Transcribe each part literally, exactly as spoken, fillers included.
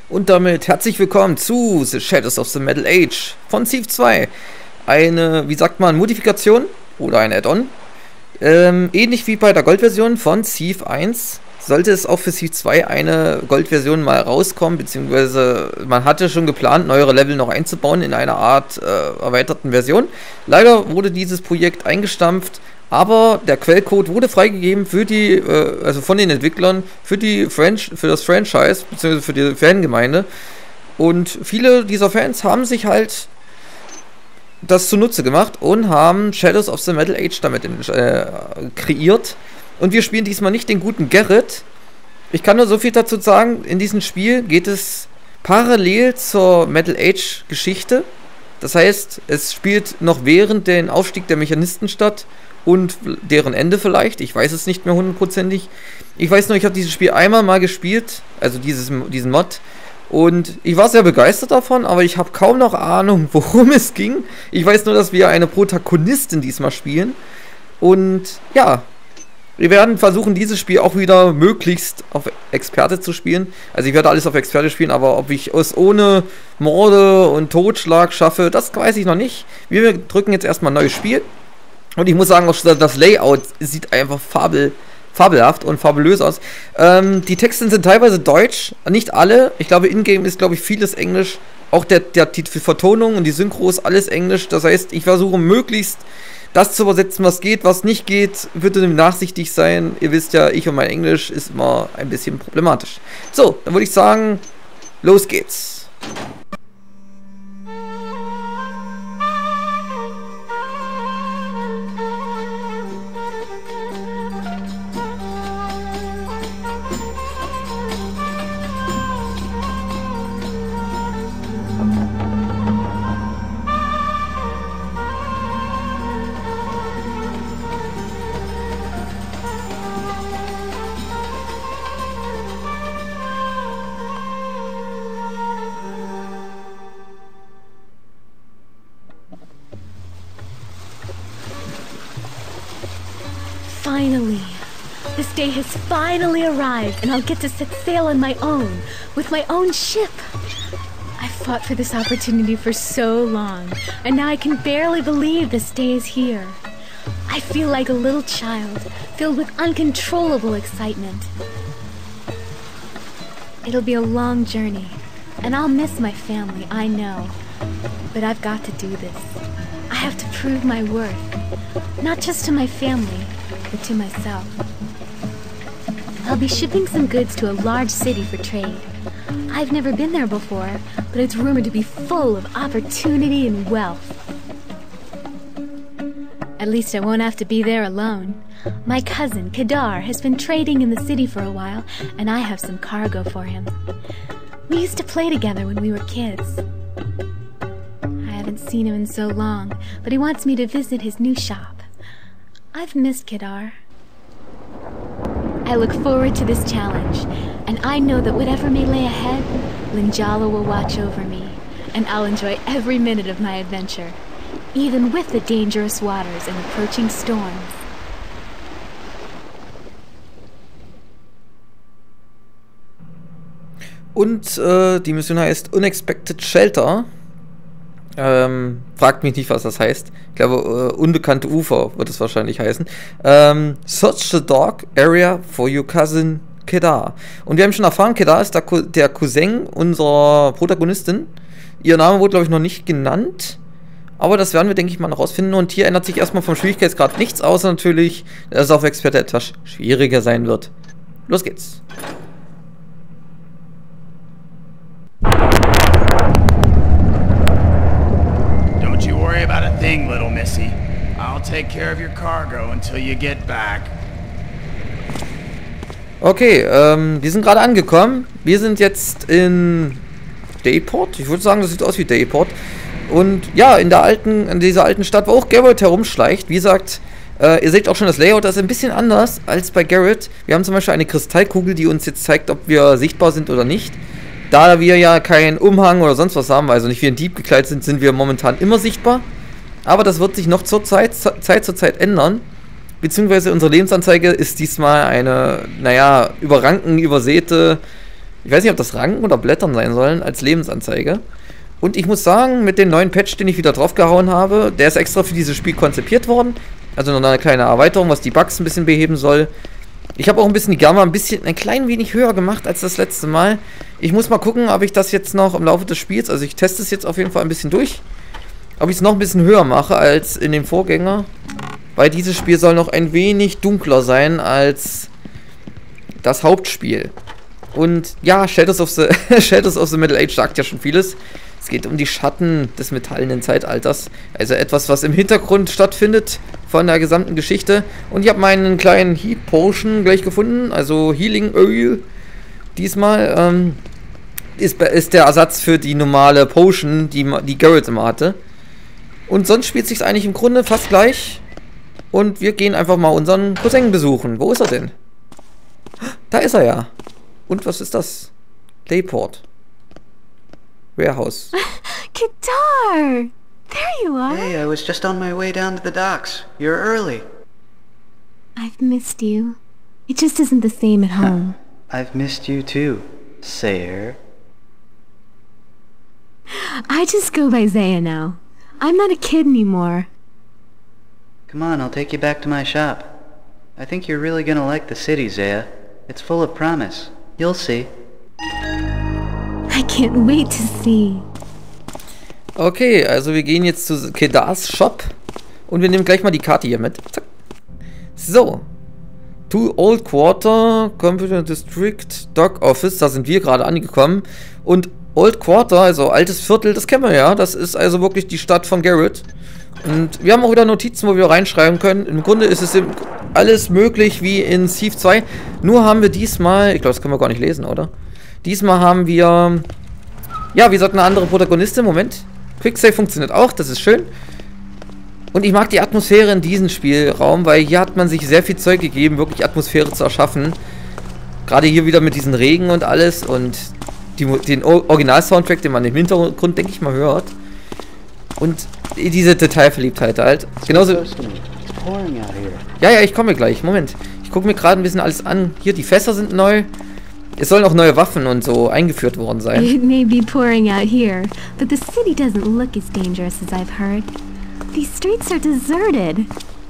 Und damit herzlich willkommen zu The Shadows of the Metal Age von Civ zwei. Eine, wie sagt man, Modifikation oder ein Add-on. Ähm, ähnlich wie bei der Gold-Version von Civ eins sollte es auch für Civ zwei eine Gold-Version mal rauskommen, beziehungsweise man hatte schon geplant, neuere Level noch einzubauen in einer Art äh, erweiterten Version. Leider wurde dieses Projekt eingestampft, aber der Quellcode wurde freigegeben für die, äh, also von den Entwicklern, für die Franch für das Franchise, beziehungsweise für die Fangemeinde. Und viele dieser Fans haben sich halt das zunutze gemacht und haben Shadows of the Metal Age damit in, äh, kreiert. Und wir spielen diesmal nicht den guten Garrett. Ich kann nur so viel dazu sagen, in diesem Spiel geht es parallel zur Metal Age Geschichte. Das heißt, es spielt noch während den Aufstieg der Mechanisten statt und deren Ende vielleicht. Ich weiß es nicht mehr hundertprozentig. Ich weiß nur, ich habe dieses Spiel einmal mal gespielt, also dieses, diesen Mod. Und ich war sehr begeistert davon, aber ich habe kaum noch Ahnung, worum es ging. Ich weiß nur, dass wir eine Protagonistin diesmal spielen. Und ja, wir werden versuchen, dieses Spiel auch wieder möglichst auf Experte zu spielen. Also ich werde alles auf Experte spielen, aber ob ich es ohne Morde und Totschlag schaffe, das weiß ich noch nicht. Wir drücken jetzt erstmal neues Spiel. Und ich muss sagen, auch das Layout sieht einfach fabel, fabelhaft und fabulös aus. Ähm, die Texte sind teilweise deutsch, nicht alle. Ich glaube, in-game ist, glaube ich, vieles Englisch. Auch der, der, die Vertonung und die Synchro ist alles Englisch. Das heißt, ich versuche möglichst das zu übersetzen, was geht, was nicht geht. Bitte nachsichtig sein. Ihr wisst ja, ich und mein Englisch ist immer ein bisschen problematisch. So, dann würde ich sagen, los geht's. Finally, this day has finally arrived, and I'll get to set sail on my own, with my own ship. I've fought for this opportunity for so long, and now I can barely believe this day is here. I feel like a little child, filled with uncontrollable excitement. It'll be a long journey, and I'll miss my family, I know. But I've got to do this. I have to prove my worth, not just to my family, but to myself. I'll be shipping some goods to a large city for trade. I've never been there before, but it's rumored to be full of opportunity and wealth. At least I won't have to be there alone. My cousin, Kedar, has been trading in the city for a while, and I have some cargo for him. We used to play together when we were kids. I haven't seen him in so long, but he wants me to visit his new shop. I've missed Kedar. I look forward to this challenge, and I know that whatever may lay ahead, Linjala will watch over me, and I'll enjoy every minute of my adventure, even with the dangerous waters and approaching storms. Und äh, die Mission heißt Unexpected Shelter. Ähm, fragt mich nicht, was das heißt. Ich glaube, äh, unbekannte Ufer wird es wahrscheinlich heißen. Ähm, Search the Dark Area for your cousin Kedar. Und wir haben schon erfahren, Kedar ist der, Co der Cousin unserer Protagonistin. Ihr Name wurde, glaube ich, noch nicht genannt. Aber das werden wir, denke ich, mal noch rausfinden. Und hier ändert sich erstmal vom Schwierigkeitsgrad nichts, außer natürlich, dass es auf Experte etwas schwieriger sein wird. Los geht's. About a thing, little missy. I'll take care of your cargo until you get back. Okay, ähm, wir sind gerade angekommen. Wir sind jetzt in Dayport. Ich würde sagen, das sieht aus wie Dayport. Und ja, in der alten, in dieser alten Stadt, wo auch Garrett herumschleicht. Wie gesagt, äh, ihr seht auch schon das Layout, das ist ein bisschen anders als bei Garrett. Wir haben zum Beispiel eine Kristallkugel, die uns jetzt zeigt, ob wir sichtbar sind oder nicht. Da wir ja keinen Umhang oder sonst was haben, also nicht wie ein Dieb gekleidet sind, sind wir momentan immer sichtbar. Aber das wird sich noch zur Zeit, Zeit zur Zeit ändern. Beziehungsweise unsere Lebensanzeige ist diesmal eine, naja, über Ranken übersäte Ich weiß nicht, ob das Ranken oder Blättern sein sollen, als Lebensanzeige. Und ich muss sagen, mit dem neuen Patch, den ich wieder draufgehauen habe, der ist extra für dieses Spiel konzipiert worden. Also noch eine kleine Erweiterung, was die Bugs ein bisschen beheben soll. Ich habe auch ein bisschen die Gamma ein bisschen, ein klein wenig höher gemacht als das letzte Mal. Ich muss mal gucken, ob ich das jetzt noch im Laufe des Spiels, also ich teste es jetzt auf jeden Fall ein bisschen durch, ob ich es noch ein bisschen höher mache als in dem Vorgänger. Weil dieses Spiel soll noch ein wenig dunkler sein als das Hauptspiel. Und ja, Shadows of the, Shadows of the Metal Age sagt ja schon vieles. Es geht um die Schatten des metallenen Zeitalters. Also etwas, was im Hintergrund stattfindet von der gesamten Geschichte. Und ich habe meinen kleinen Heat Potion gleich gefunden. Also Healing Öl. Diesmal ähm, ist, ist der Ersatz für die normale Potion, die, die Garrett immer hatte. Und sonst spielt es sich eigentlich im Grunde fast gleich. Und wir gehen einfach mal unseren Cousin besuchen. Wo ist er denn? Da ist er ja. Und was ist das? Dayport. Warehouse. Kadar! There you are! Hey, I was just on my way down to the docks. You're early. I've missed you. It just isn't the same at home. I've missed you too, Sayer. I just go by Zaya now. I'm not a kid anymore. Come on, I'll take you back to my shop. I think you're really gonna like the city, Zaya. It's full of promise. You'll see. I can't wait to see. Okay, also wir gehen jetzt zu Kedars Shop und wir nehmen gleich mal die Karte hier mit. Zack. So. To Old Quarter, Computer District, Dock Office, da sind wir gerade angekommen. Und Old Quarter, also altes Viertel, das kennen wir ja. Das ist also wirklich die Stadt von Garrett. Und wir haben auch wieder Notizen, wo wir reinschreiben können. Im Grunde ist es alles möglich wie in Thief zwei. Nur haben wir diesmal, ich glaube, das können wir gar nicht lesen, oder? Diesmal haben wir, ja, wie gesagt, eine andere Protagonistin. Moment. Quicksave funktioniert auch, das ist schön. Und ich mag die Atmosphäre in diesem Spielraum, weil hier hat man sich sehr viel Zeug gegeben, wirklich Atmosphäre zu erschaffen. Gerade hier wieder mit diesen Regen und alles und die, den Original-Soundtrack, den man im Hintergrund, denke ich mal, hört. Und diese Detailverliebtheit halt. Genauso. Ja, ja, ich komme gleich. Moment. Ich gucke mir gerade ein bisschen alles an. Hier, die Fässer sind neu. Es sollen auch neue Waffen und so eingeführt worden sein. It may be pouring out here, but the city doesn't look as dangerous as I've heard. These streets are deserted.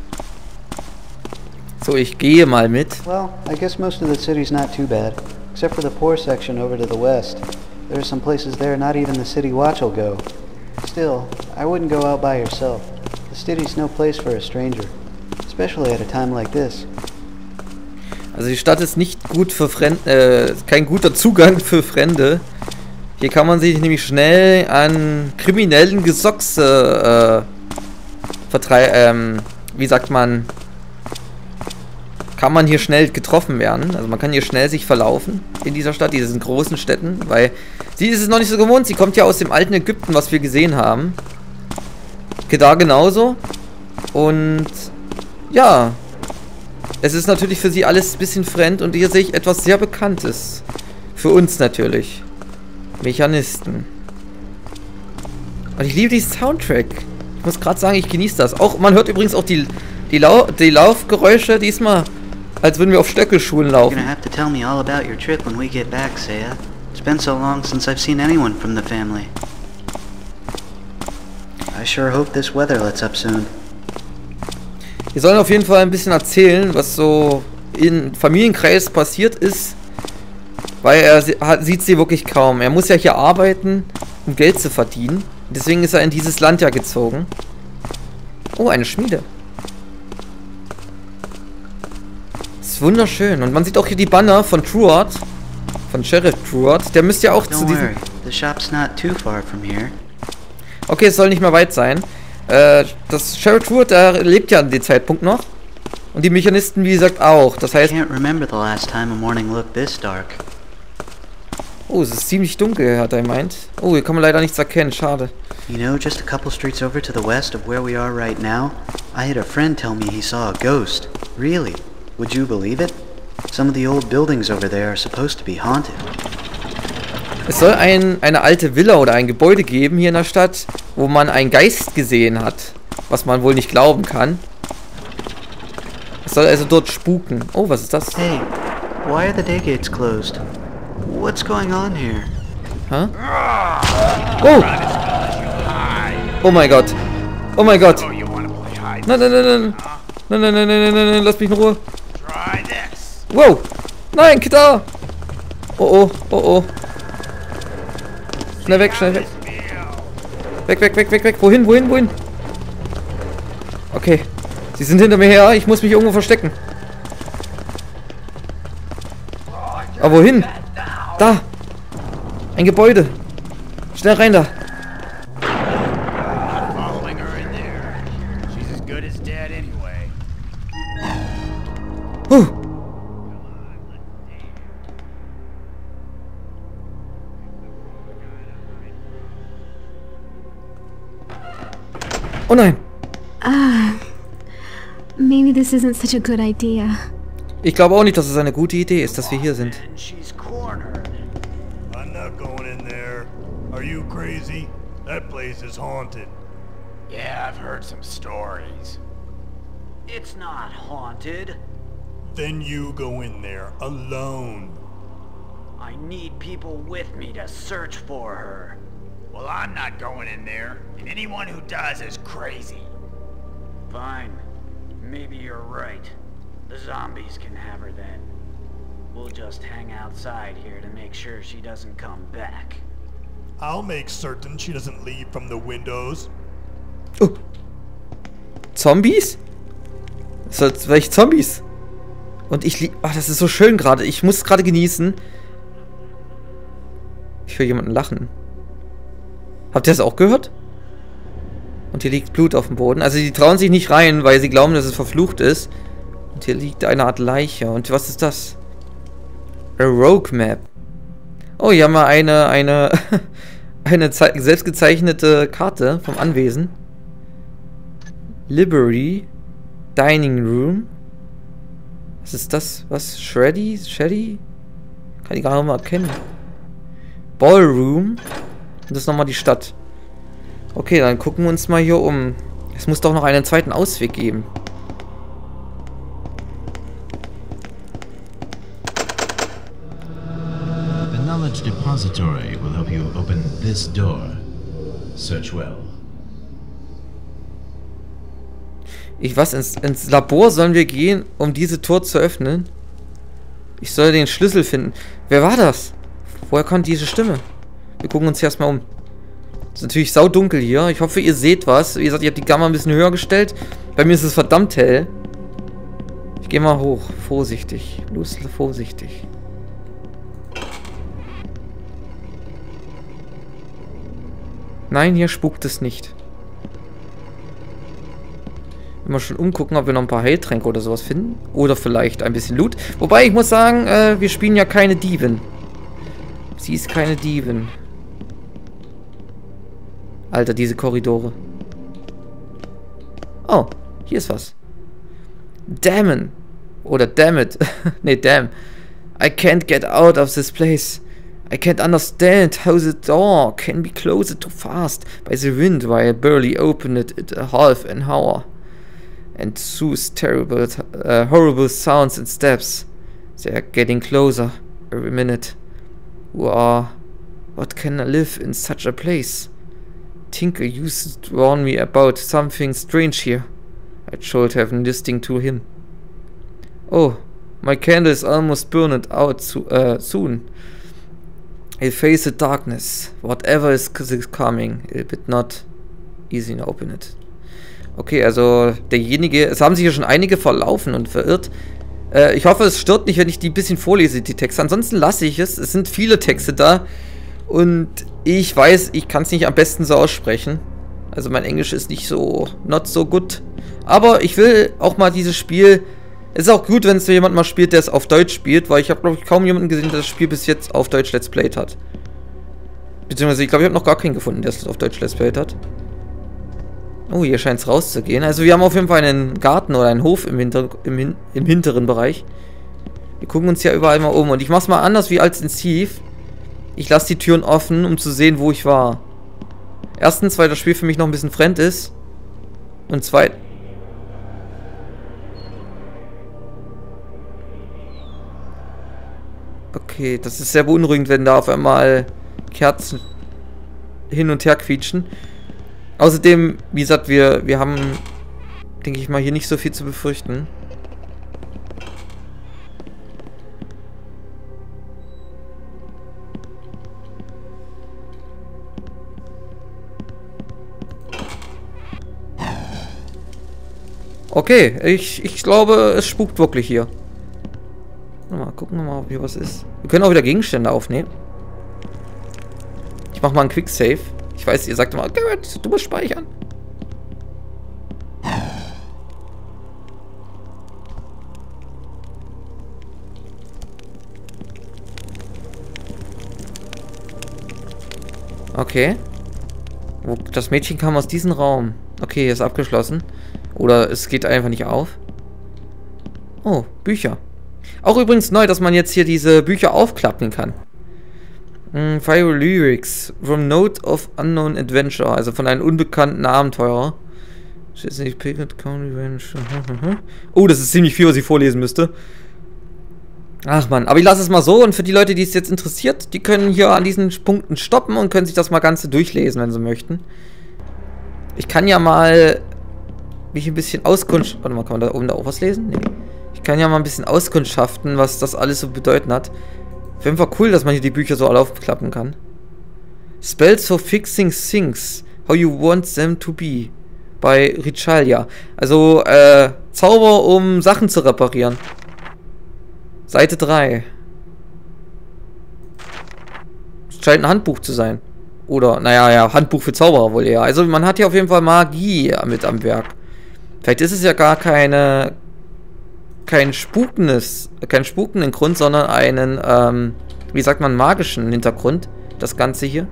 So, ich gehe mal mit. Well, I guess most of the city's not too bad, except for the poor section over to the west. There are some places there not even the city watch will go. Still, I wouldn't go out by yourself. The city's no place for a stranger, especially at a time like this. Also die Stadt ist nicht gut für Fremde, äh, kein guter Zugang für Fremde. Hier kann man sich nämlich schnell an kriminellen Gesochse, äh, vertreiben, ähm, wie sagt man, kann man hier schnell getroffen werden. Also man kann hier schnell sich verlaufen in dieser Stadt, diesen großen Städten, weil sie ist es noch nicht so gewohnt. Sie kommt ja aus dem alten Ägypten, was wir gesehen haben. Kedar genauso. Und ja, es ist natürlich für sie alles ein bisschen fremd und hier sehe ich etwas sehr Bekanntes. Für uns natürlich. Mechanisten. Und ich liebe diesen Soundtrack. Ich muss gerade sagen, ich genieße das. Auch, man hört übrigens auch die, die, Lau die Laufgeräusche diesmal, als würden wir auf Stöckelschuhen laufen. You're gonna have to tell me all about your trip when we get back, Saya. It's been so long since I've seen anyone from the family. I sure hope this weather lets up soon. Wir sollen auf jeden Fall ein bisschen erzählen, was so im Familienkreis passiert ist, weil er hat, sieht sie wirklich kaum. Er muss ja hier arbeiten, um Geld zu verdienen. Deswegen ist er in dieses Land ja gezogen. Oh, eine Schmiede. Das ist wunderschön. Und man sieht auch hier die Banner von Truart, von Sheriff Truart. Der müsste ja auch zu diesem... The shop's not too far from here. Okay, es soll nicht mehr weit sein. Äh, das Sheriff Truart, der lebt ja an dem Zeitpunkt noch. Und die Mechanisten, wie gesagt, auch. Das heißt... I can't remember the last time a morning looked this dark. Oh, es ist ziemlich dunkel, hat er gemeint. Oh, hier kann man leider nichts erkennen, schade. You know, just a couple streets over to the west of where we are right now, I had a friend tell me he saw a ghost. Really? Would you believe it? Some of the old buildings over there are supposed to be haunted. Es soll ein, eine alte Villa oder ein Gebäude geben hier in der Stadt, wo man einen Geist gesehen hat. Was man wohl nicht glauben kann. Es soll also dort spuken. Oh, was ist das? Hey, why are the day gates closed? What's going on here? Hä? Oh! Oh mein Gott. Oh mein Gott. Oh, you wanna play hide? Nein, nein, nein, nein. Nein, nein, nein, nein, nein, nein, nein, lass mich in Ruhe. Try this. Wow. Nein, Kedar. Oh, oh, oh, oh. Schnell weg, schnell weg. Weg, weg, weg, weg, weg. Wohin, wohin, wohin? Okay. Sie sind hinter mir her. Ich muss mich irgendwo verstecken. Aber wohin? Da. Ein Gebäude. Schnell rein da. Following her in there. She's as good as dead anyway. Huh. Oh nein. Ah, maybe this isn't such a good idea. Ich glaube auch nicht, dass es eine gute Idee ist, dass wir hier sind. And she's cornered. I'm not going in there. Are you crazy? That place is haunted. Yeah, I've heard some stories. It's not haunted. Then you go in there alone. I need people with me to search for her. Well, I'm not going in there, and anyone who does is crazy. Fine. Maybe you're right. The zombies can have her then. We'll just hang outside here to make sure she doesn't come back. I'll make certain she doesn't leave from the windows. Oh. Zombies? Das sind welche Zombies? Und ich lieb. Ach, das ist so schön gerade. Ich muss gerade genießen. Ich höre jemanden lachen. Habt ihr das auch gehört? Und hier liegt Blut auf dem Boden. Also die trauen sich nicht rein, weil sie glauben, dass es verflucht ist. Und hier liegt eine Art Leiche. Und was ist das? A Rogue Map. Oh, hier haben wir eine, eine, eine selbstgezeichnete Karte vom Anwesen. Library. Dining Room. Was ist das? Was? Shreddy? Shreddy? Kann ich gar nicht mal erkennen. Ballroom. Und das ist nochmal die Stadt. Okay, dann gucken wir uns mal hier um. Es muss doch noch einen zweiten Ausweg geben. The Knowledge Depository will help you open this door. Search well. Ich was? Ins, ins Labor sollen wir gehen, um diese Tür zu öffnen? Ich soll den Schlüssel finden. Wer war das? Woher kommt diese Stimme? Wir gucken uns hier erstmal um. Ist natürlich saudunkel hier. Ich hoffe, ihr seht was. Wie gesagt, ich habe die Gamma ein bisschen höher gestellt. Bei mir ist es verdammt hell. Ich gehe mal hoch. Vorsichtig. Los, vorsichtig. Nein, hier spukt es nicht. Mal schon umgucken, ob wir noch ein paar Heiltränke oder sowas finden. Oder vielleicht ein bisschen Loot. Wobei, ich muss sagen, äh, wir spielen ja keine Diebin. Sie ist keine Diebin. Alter, diese Korridore. Oh, hier ist was. Damn. Oder damn it. Nee, damn. I can't get out of this place. I can't understand how the door can be closed too fast by the wind while I barely opened it at a half an hour. And those terrible, uh, horrible sounds and steps. They are getting closer every minute. Wow, what can I live in such a place? Tinker used to warn me about something strange here. I should have listened to him. Oh, my candle is almost burned out so, uh, soon. I'll face the darkness. Whatever is coming, it will not easy to open it. Okay, also derjenige, es haben sich ja schon einige verlaufen und verirrt. Äh, ich hoffe, es stört nicht, wenn ich die ein bisschen vorlese, die Texte. Ansonsten lasse ich es. Es sind viele Texte da. Und ich weiß, ich kann es nicht am besten so aussprechen. Also mein Englisch ist nicht so, not so good. Aber ich will auch mal dieses Spiel... Es ist auch gut, wenn es so jemand mal spielt, der es auf Deutsch spielt. Weil ich habe, glaube ich, kaum jemanden gesehen, der das Spiel bis jetzt auf Deutsch Let's Played hat. Beziehungsweise, ich glaube, ich habe noch gar keinen gefunden, der es auf Deutsch Let's Played hat. Oh, hier scheint es rauszugehen. Also wir haben auf jeden Fall einen Garten oder einen Hof im, Hinter im, Hin im hinteren Bereich. Wir gucken uns ja überall mal um. Und ich mache es mal anders wie als in Thief. Ich lasse die Türen offen, um zu sehen, wo ich war. Erstens, weil das Spiel für mich noch ein bisschen fremd ist. Und zweitens... Okay, das ist sehr beunruhigend, wenn da auf einmal Kerzen hin und her quietschen. Außerdem, wie gesagt, wir, wir haben, denke ich mal, hier nicht so viel zu befürchten. Okay, ich, ich glaube, es spukt wirklich hier. Mal gucken wir mal, ob hier was ist. Wir können auch wieder Gegenstände aufnehmen. Ich mach mal einen Quick-Save. Ich weiß, ihr sagt immer, Garrett, du musst speichern. Okay. Das Mädchen kam aus diesem Raum. Okay, hier ist abgeschlossen. Oder es geht einfach nicht auf. Oh, Bücher. Auch übrigens neu, dass man jetzt hier diese Bücher aufklappen kann. Mm, Fire Lyrics from Note of Unknown Adventure. Also von einem unbekannten Abenteurer. Oh, das ist ziemlich viel, was ich vorlesen müsste. Ach man, aber ich lasse es mal so. Und für die Leute, die es jetzt interessiert, die können hier an diesen Punkten stoppen und können sich das mal Ganze durchlesen, wenn sie möchten. Ich kann ja mal mich ein bisschen Auskunft... Warte mal, kann man da oben da auch was lesen? Nee. Ich kann ja mal ein bisschen auskundschaften, was das alles so bedeuten hat. Auf jeden Fall cool, dass man hier die Bücher so alle aufklappen kann. Spells for fixing things. How you want them to be. Bei Richalia. Also, äh, Zauber, um Sachen zu reparieren. Seite drei. Das scheint ein Handbuch zu sein. Oder, naja, ja, Handbuch für Zauberer wohl eher. Also, man hat hier auf jeden Fall Magie mit am Werk. Vielleicht ist es ja gar keine... kein spukendes, kein spukenden Grund, sondern einen, ähm, wie sagt man, magischen Hintergrund. Das Ganze hier.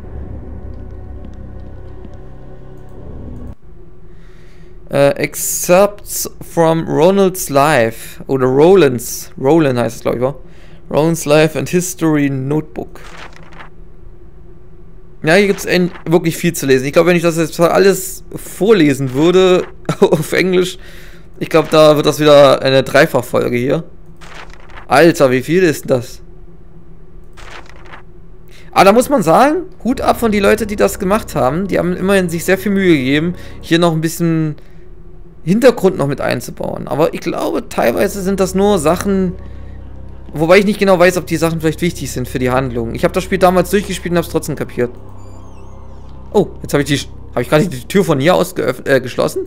Äh, Excerpts from Ronald's Life. Oder Roland's. Roland heißt es, glaube ich, wa? Roland's Life and History Notebook. Ja, hier gibt es wirklich viel zu lesen. Ich glaube, wenn ich das jetzt alles vorlesen würde, auf Englisch, ich glaube, da wird das wieder eine Dreifachfolge hier. Alter, wie viel ist das? Aber da muss man sagen, Hut ab von die Leute, die das gemacht haben. Die haben immerhin sich sehr viel Mühe gegeben, hier noch ein bisschen Hintergrund noch mit einzubauen. Aber ich glaube, teilweise sind das nur Sachen, wobei ich nicht genau weiß, ob die Sachen vielleicht wichtig sind für die Handlung. Ich habe das Spiel damals durchgespielt und habe es trotzdem kapiert. Oh, jetzt habe ich die, habe ich gerade die Tür von hier aus geöffnet, äh, geschlossen.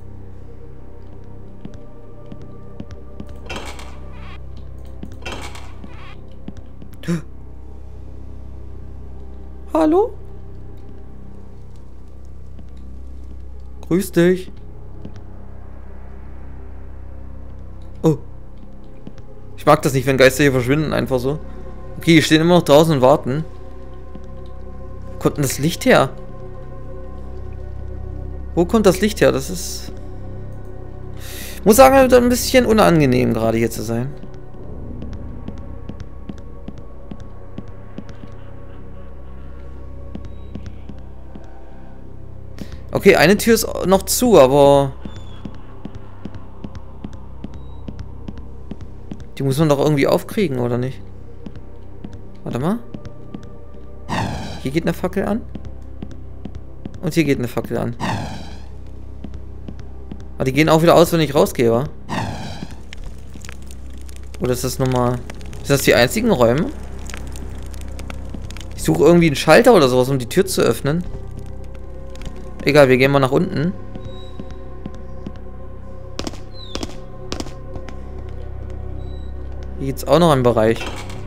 Hallo? Grüß dich. Oh. Ich mag das nicht, wenn Geister hier verschwinden, einfach so. Okay, die stehen immer noch draußen und warten. Wo kommt denn das Licht her? Wo kommt das Licht her? Das ist... Muss sagen, ein bisschen unangenehm, gerade hier zu sein. Okay, eine Tür ist noch zu, aber... Die muss man doch irgendwie aufkriegen, oder nicht? Warte mal. Hier geht eine Fackel an. Und hier geht eine Fackel an. Aber die gehen auch wieder aus, wenn ich rausgehe, wa? Oder ist das nochmal... Sind das die einzigen Räume? Ich suche irgendwie einen Schalter oder sowas, um die Tür zu öffnen. Egal, wir gehen mal nach unten. Hier geht's auch noch einen Bereich.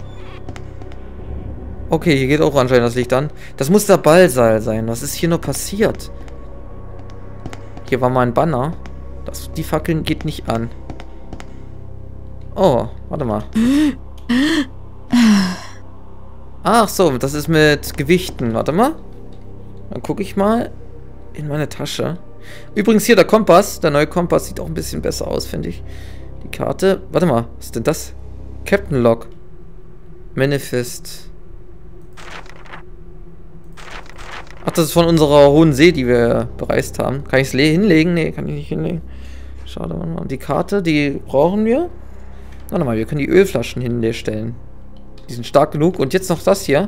Okay, hier geht auch anscheinend das Licht an. Das muss der Ballsaal sein. Was ist hier nur passiert? Hier war mal ein Banner. Das, die Fackeln geht nicht an. Oh, warte mal. Ach so, das ist mit Gewichten. Warte mal. Dann gucke ich mal in meine Tasche. Übrigens hier der Kompass. Der neue Kompass sieht auch ein bisschen besser aus, finde ich. Die Karte. Warte mal, was ist denn das? Captain Log. Manifest. Ach, das ist von unserer hohen See, die wir bereist haben. Kann ich es hinlegen? Nee, kann ich nicht hinlegen. Schade, warte mal. Die Karte, die brauchen wir. Warte mal, wir können die Ölflaschen hinstellen. Die sind stark genug. Und jetzt noch das hier.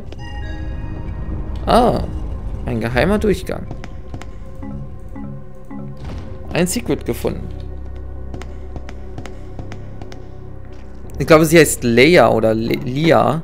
Ah. Ein geheimer Durchgang. Ein Secret gefunden. Ich glaube, sie heißt Leia oder Le Lia.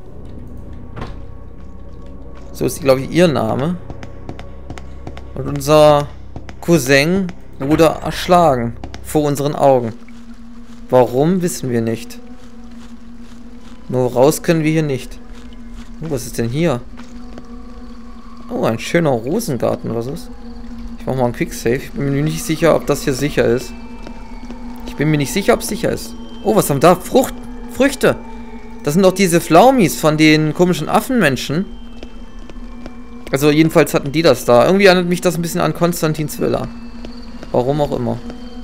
So ist, glaube ich, ihr Name. Und unser Cousin wurde erschlagen. Vor unseren Augen. Warum, wissen wir nicht. Nur raus können wir hier nicht. Oh, was ist denn hier? Oh, ein schöner Rosengarten, was ist? Ich mach mal einen Quicksave. Ich bin mir nicht sicher, ob das hier sicher ist. Ich bin mir nicht sicher, ob es sicher ist. Oh, was haben wir da? Frucht, Früchte. Das sind doch diese Flaumis von den komischen Affenmenschen. Also jedenfalls hatten die das da. Irgendwie erinnert mich das ein bisschen an Konstantins Villa. Warum auch immer.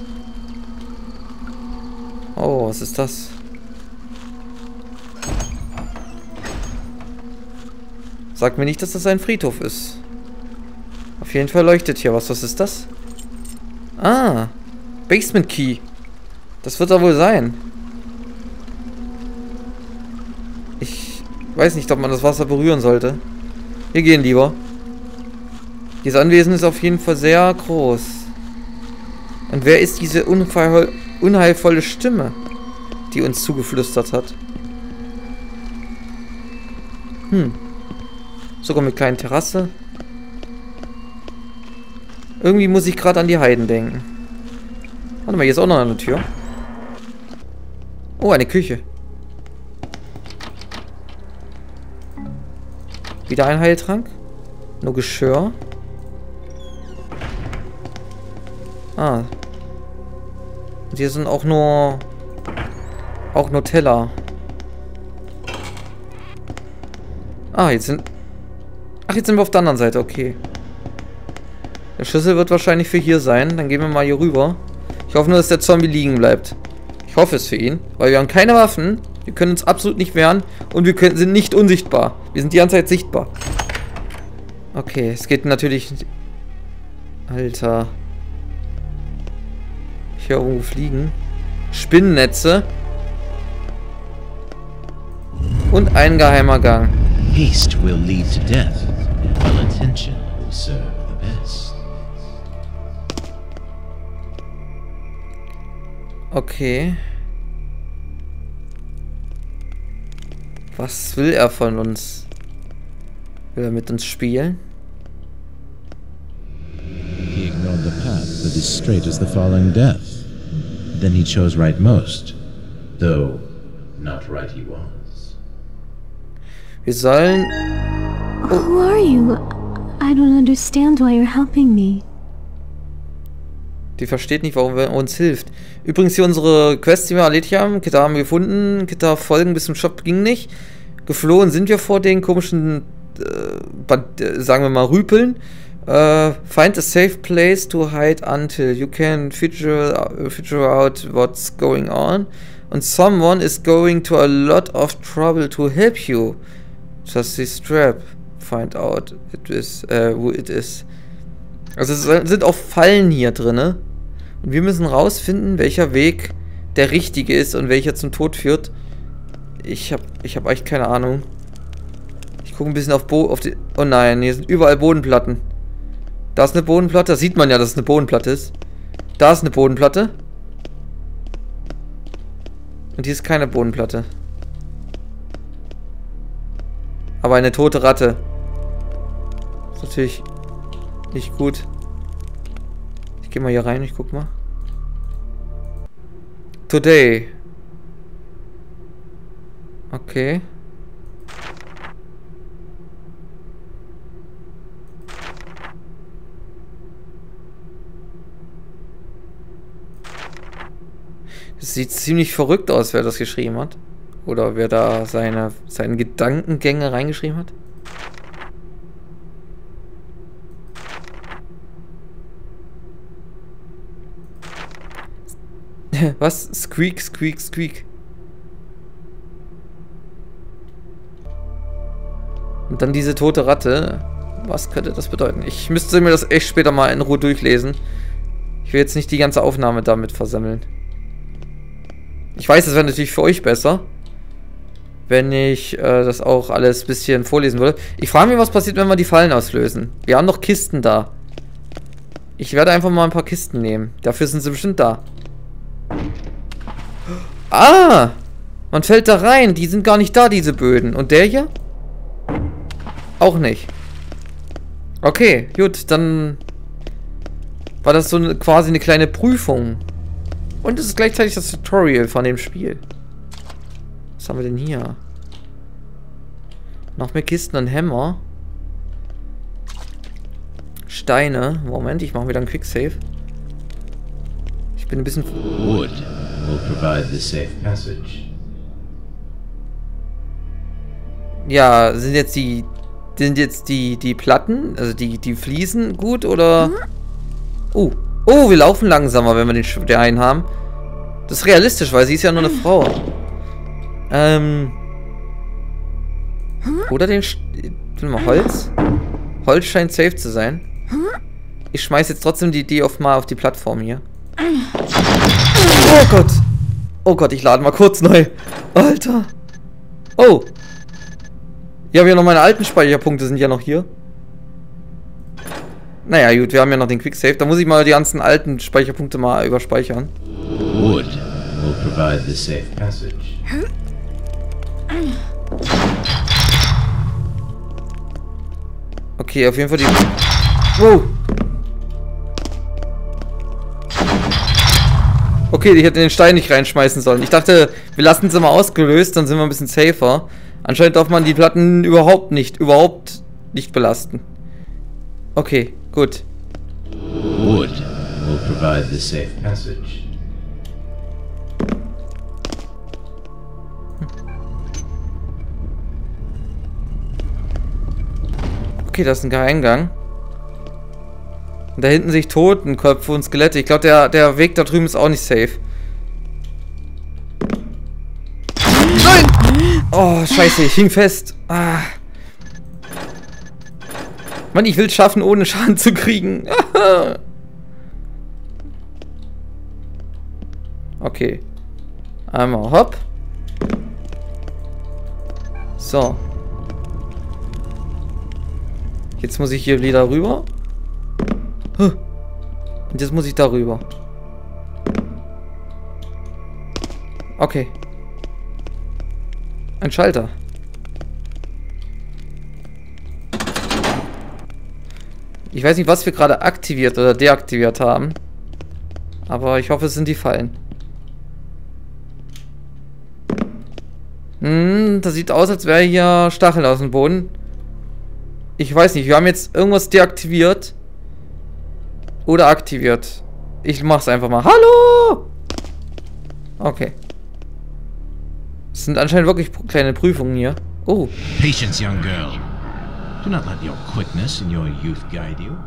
Oh, was ist das? Sag mir nicht, dass das ein Friedhof ist. Auf jeden Fall leuchtet hier was. Was ist das? Ah, Basement Key. Das wird da wohl sein. Ich weiß nicht, ob man das Wasser berühren sollte. Wir gehen lieber. Dieses Anwesen ist auf jeden Fall sehr groß. Und wer ist diese unheil unheilvolle Stimme, die uns zugeflüstert hat? Hm. Sogar mit kleinen Terrasse. Irgendwie muss ich gerade an die Heiden denken. Warte mal, hier ist auch noch eine Tür. Oh, eine Küche. Wieder ein Heiltrank. Nur Geschirr. Ah. Und hier sind auch nur... Auch nur Teller. Ah, jetzt sind... Ach, jetzt sind wir auf der anderen Seite, okay. Der Schlüssel wird wahrscheinlich für hier sein. Dann gehen wir mal hier rüber. Ich hoffe nur, dass der Zombie liegen bleibt. Ich hoffe es für ihn. Weil wir haben keine Waffen. Wir können uns absolut nicht wehren. Und wir können, sind nicht unsichtbar. Wir sind die ganze Zeit sichtbar. Okay, es geht natürlich... Alter. Ich höre irgendwo fliegen. Spinnennetze. Und ein geheimer Gang. Haste will lead to death, while attention will serve the best. Okay. Was will er von uns? Will er mit uns spielen? He ignored the path that is straight as the falling death. Then he chose right most, though not right he was. Wir sollen... Oh. Who are you? I don't understand why you're helping me. Die versteht nicht, warum er uns hilft. Übrigens hier unsere Quest, die wir erledigt haben. Kita haben wir gefunden. Kita folgen bis zum Shop ging nicht. Geflohen sind wir vor den komischen, äh, sagen wir mal, Rüpeln. Uh, find a safe place to hide until you can figure, figure out what's going on. And someone is going to a lot of trouble to help you. Just this trap. Find out it is, uh, who it is. Also es sind auch Fallen hier drinne. Und wir müssen rausfinden, welcher Weg der richtige ist und welcher zum Tod führt. Ich hab, ich hab echt keine Ahnung. Ich gucke ein bisschen auf Bo auf die... Oh nein, hier sind überall Bodenplatten. Da ist eine Bodenplatte. Da sieht man ja, dass es eine Bodenplatte ist. Da ist eine Bodenplatte. Und hier ist keine Bodenplatte. Aber eine tote Ratte. Ist natürlich nicht gut. Ich gehe mal hier rein, ich guck mal. Today. Okay. Das sieht ziemlich verrückt aus, wer das geschrieben hat. Oder wer da seine, seine Gedankengänge reingeschrieben hat. Was? Squeak, squeak, squeak. Und dann diese tote Ratte. Was könnte das bedeuten? Ich müsste mir das echt später mal in Ruhe durchlesen. Ich will jetzt nicht die ganze Aufnahme damit versammeln. Ich weiß, das wäre natürlich für euch besser. wenn ich äh, das auch alles ein bisschen vorlesen würde. Ich frage mich, was passiert, wenn wir die Fallen auslösen. Wir haben noch Kisten da. Ich werde einfach mal ein paar Kisten nehmen. Dafür sind sie bestimmt da. Ah! Man fällt da rein. Die sind gar nicht da, diese Böden. Und der hier? Auch nicht. Okay, gut, dann war das so eine, quasi eine kleine Prüfung. Und es ist gleichzeitig das Tutorial von dem Spiel. Was haben wir denn hier? Noch mehr Kisten und Hämmer. Steine. Moment, ich mache wieder einen Quicksave. Ich bin ein bisschen... Wood will provide the safe passage. Ja, sind jetzt die... Sind jetzt die, die Platten, also die, die Fliesen gut, oder... Oh, oh, wir laufen langsamer, wenn wir den Stein haben. Das ist realistisch, weil sie ist ja nur eine Frau. Ähm... Oder den... Warte mal, Holz? Holz scheint safe zu sein. Ich schmeiß jetzt trotzdem die Idee auf mal auf die Plattform hier. Oh Gott! Oh Gott, ich lade mal kurz neu. Alter! Oh! Ja, wir haben noch meine alten Speicherpunkte, sind ja noch hier. Naja, gut, wir haben ja noch den Quicksave. Da muss ich mal die ganzen alten Speicherpunkte mal überspeichern. Wood will provide the safe passage. Okay, auf jeden Fall die... Wow! Okay, ich hätte den Stein nicht reinschmeißen sollen. Ich dachte, wir lassen sie mal ausgelöst, dann sind wir ein bisschen safer. Anscheinend darf man die Platten überhaupt nicht, überhaupt nicht belasten. Okay, gut. Wood will provide the safe passage. Okay, das ist ein Geheimgang. Und da hinten sehe ich Totenköpfe und Skelette. Ich glaube, der, der Weg da drüben ist auch nicht safe. Nein! Oh, scheiße, ich hing fest. Ah. Mann, ich will es schaffen, ohne Schaden zu kriegen. Okay. Einmal hopp. So. Jetzt muss ich hier wieder rüber. Und jetzt muss ich da rüber. Okay. Ein Schalter. Ich weiß nicht, was wir gerade aktiviert oder deaktiviert haben. Aber ich hoffe, es sind die Fallen. Hm, das sieht aus, als wäre hier Stachel aus dem Boden. Ich weiß nicht, wir haben jetzt irgendwas deaktiviert. Oder aktiviert. Ich mach's einfach mal. Hallo! Okay. Das sind anscheinend wirklich kleine Prüfungen hier. Oh. Patience, young girl. Do not let your quickness and your youth guide you.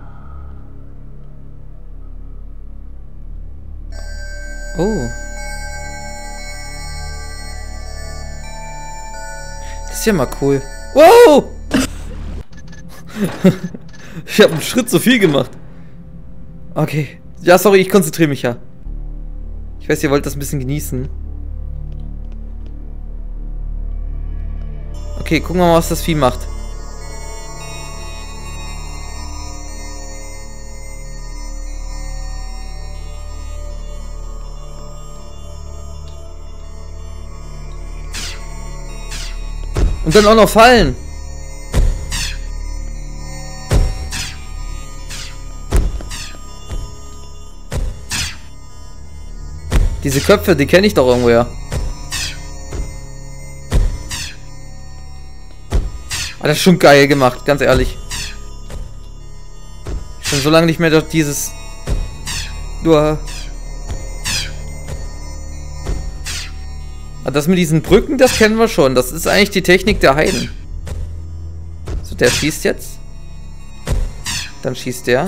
Oh. Das ist ja mal cool. Wow! Ich habe einen Schritt zu viel gemacht. Okay. Ja, sorry, ich konzentriere mich ja. Ich weiß, ihr wollt das ein bisschen genießen. Okay, gucken wir mal, was das Vieh macht. Und dann auch noch fallen. Diese Köpfe, die kenne ich doch irgendwoher. Ah, das ist schon geil gemacht, ganz ehrlich. Schon so lange nicht mehr durch dieses... Nur... Ah, das mit diesen Brücken, das kennen wir schon. Das ist eigentlich die Technik der Heiden. So, der schießt jetzt. Dann schießt der.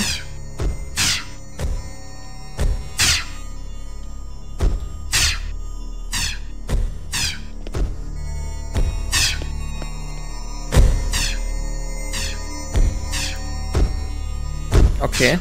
Okay.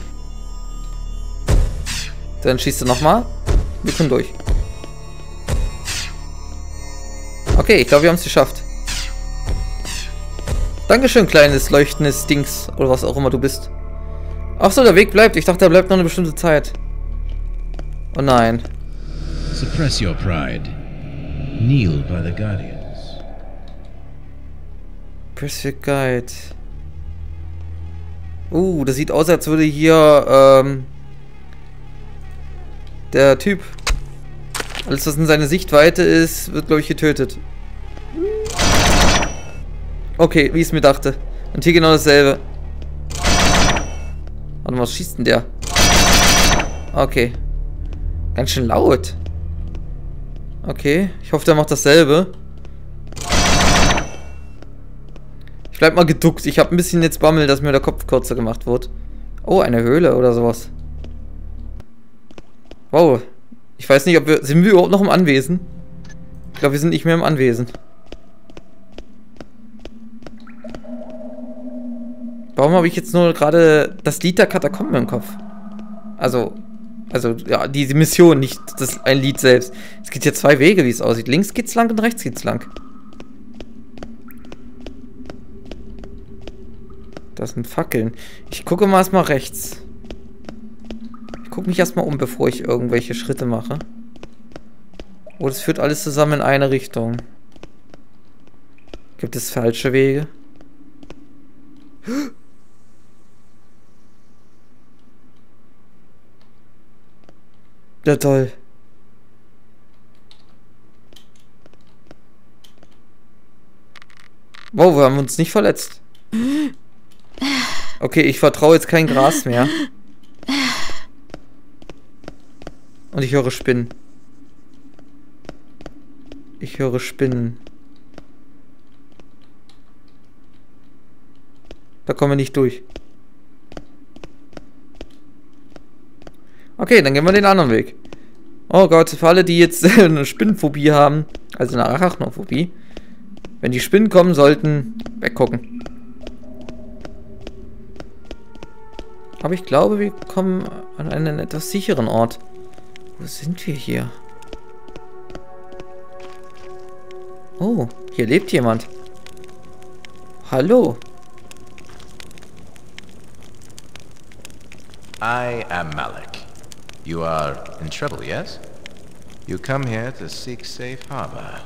Dann schießt du nochmal. Wir können durch. Okay, ich glaube, wir haben es geschafft. Dankeschön, kleines leuchtendes Dings. Oder was auch immer du bist. Ach so, der Weg bleibt. Ich dachte, der bleibt noch eine bestimmte Zeit. Oh nein. Suppress your pride. Kneel by the Guardians. Press your guide. Uh, das sieht aus, als würde hier, ähm... der Typ... Alles, was in seiner Sichtweite ist, wird, glaube ich, getötet. Okay, wie ich es mir dachte. Und hier genau dasselbe. Warte mal, was schießt denn der? Okay. Ganz schön laut. Okay, ich hoffe, der macht dasselbe. Ich bleib mal geduckt. Ich habe ein bisschen jetzt Bammel, dass mir der Kopf kürzer gemacht wird. Oh, eine Höhle oder sowas. Wow. Ich weiß nicht, ob wir... Sind wir überhaupt noch im Anwesen? Ich glaube, wir sind nicht mehr im Anwesen. Warum habe ich jetzt nur gerade das Lied der Katakomben im Kopf? Also... Also, ja, diese Mission, nicht das ein Lied selbst. Es gibt hier zwei Wege, wie es aussieht. Links geht's lang und rechts geht's lang. Das sind Fackeln. Ich gucke mal erstmal rechts. Ich gucke mich erstmal um, bevor ich irgendwelche Schritte mache. Oh, das führt alles zusammen in eine Richtung. Gibt es falsche Wege? Ja, toll. Wow, wir haben uns nicht verletzt. Okay, ich vertraue jetzt kein Gras mehr. Und ich höre Spinnen. Ich höre Spinnen. Da kommen wir nicht durch. Okay, dann gehen wir den anderen Weg. Oh Gott, für alle, die jetzt eine Spinnenphobie haben, also eine Arachnophobie, wenn die Spinnen kommen sollten, weggucken. Aber ich glaube, wir kommen an einen etwas sicheren Ort. Wo sind wir hier? Oh, hier lebt jemand. Hallo. I am Malik. You are in trouble, yes? You come here to seek safe harbor.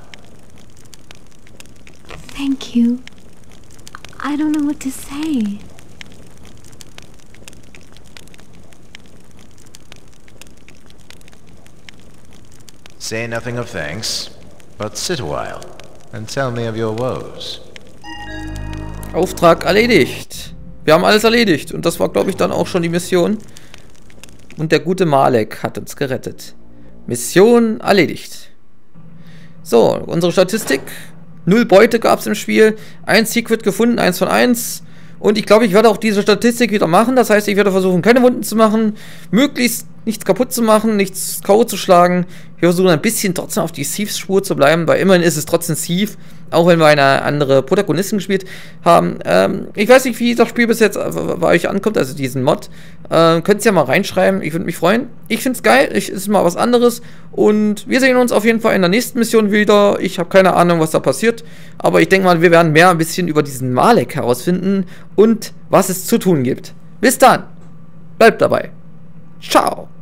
Thank you. I don't know what to say. Say nothing of thanks, but sit a while and tell me of your woes. Auftrag erledigt. Wir haben alles erledigt. Und das war, glaube ich, dann auch schon die Mission. Und der gute Malek hat uns gerettet. Mission erledigt. So, unsere Statistik. Null Beute gab es im Spiel. Ein Secret gefunden, eins von eins. Und ich glaube, ich werde auch diese Statistik wieder machen. Das heißt, ich werde versuchen, keine Wunden zu machen. Möglichst nichts kaputt zu machen, nichts K O zu schlagen. Wir versuchen ein bisschen trotzdem auf die Thieves-Spur zu bleiben, weil immerhin ist es trotzdem Thief, auch wenn wir eine andere Protagonistin gespielt haben. Ähm, ich weiß nicht, wie das Spiel bis jetzt bei euch ankommt, also diesen Mod. Äh, könnt ihr ja mal reinschreiben, ich würde mich freuen. Ich finde es geil, es ist mal was anderes und wir sehen uns auf jeden Fall in der nächsten Mission wieder. Ich habe keine Ahnung, was da passiert, aber ich denke mal, wir werden mehr ein bisschen über diesen Malek herausfinden und was es zu tun gibt. Bis dann, bleibt dabei. Ciao.